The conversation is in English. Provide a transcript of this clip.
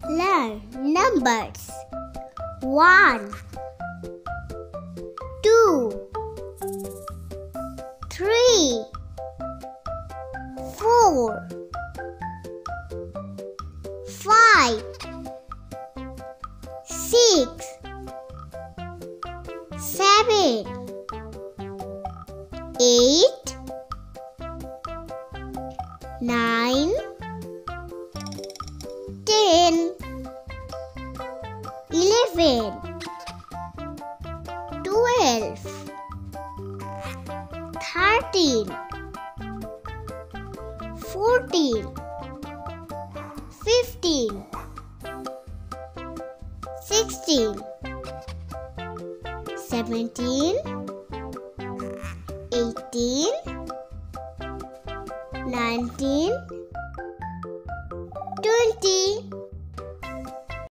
Learn numbers. 1, 2, 3, 4, 5, 6, 7, 8, 9, 10, 11, 12, 13, 14, 15, 16, 17, 18, 19,